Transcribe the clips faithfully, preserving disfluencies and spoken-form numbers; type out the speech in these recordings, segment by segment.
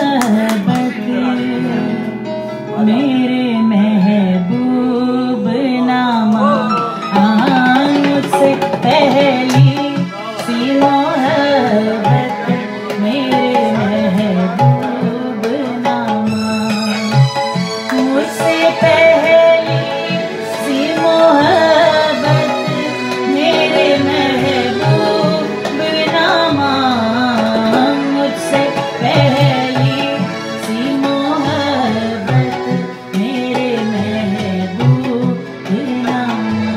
मोहब्बत मेरे महबूब नामा मुझसे पहली सी मोहब्बत मेरे महबूब नामा मुझसे पहली सी मोहब्बत मेरे महबूब नामा मुझसे पहली सी मोहब्बत मेरे महबूब नामा।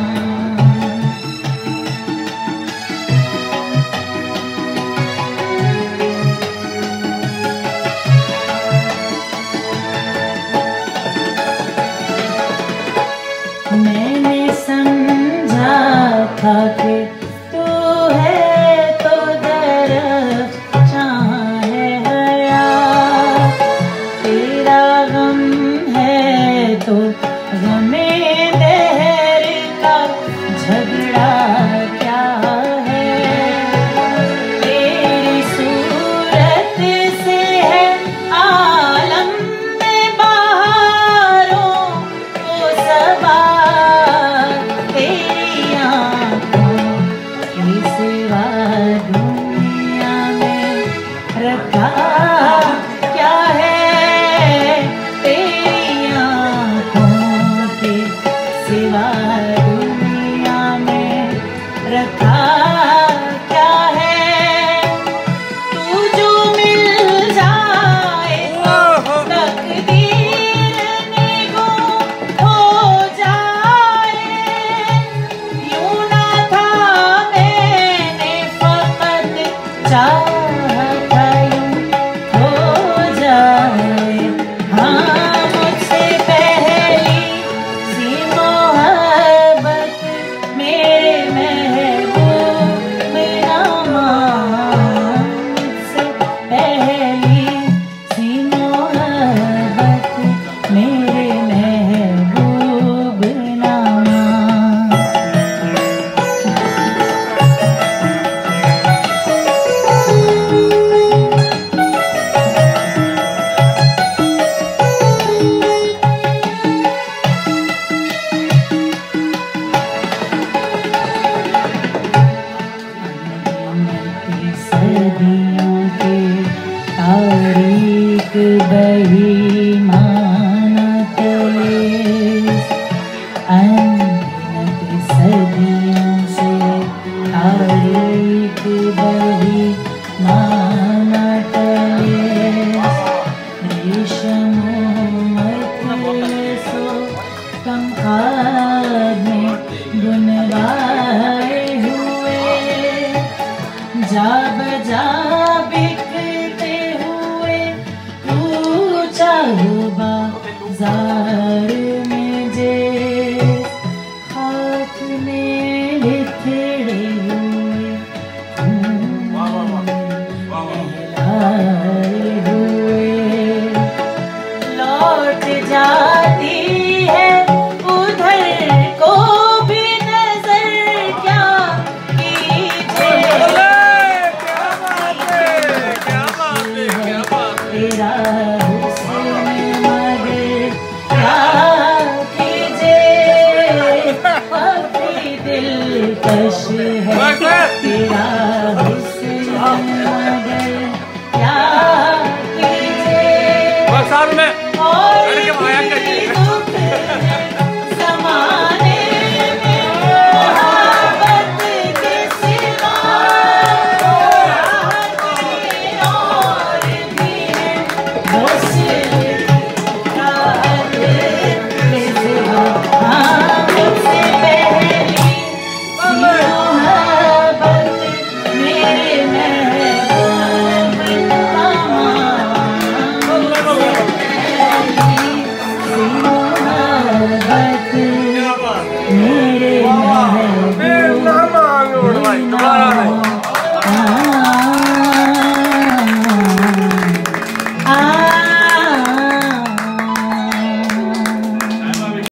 मैंने समझा था कि तू है तो दरख्शां है हया, तेरा गम है तो गमे दहर का झगड़ा क्या है। तेरी सूरत से है आलम में बहारों को सबा, तेरी आँखों के सिवा दुनिया में रखा क्या है। तेरी आँखों के सिवा दुनिया में रखा क्या है। तू जो मिल जाए तो तकदीर निगों हो जाए। यूं ना था मैंने फकत चाहा था यूं हो जाए। हाँ मुझसे पहली सी मोहब्बत मेरे महबूब नामा मुझसे पहली सी मोहब्बत मेरे महबूब नामा। सदियों के तारीख बही माना चले, अनगिनत सदियों से तारीख बही माना चले। रेशमों सो कम खाद में बुनवाए हुए, जा बजा बिकते हुए पूछा बाजार में जे हाथ में लिथड़े हुए नहलाए हुए। लौट जाती है उधर को भी नजर क्या कीजिए। तेरा हुस्न मगर क्या कीजिए, काफी दिलकश है तेरा हुस्न मगर क्या कीजिए।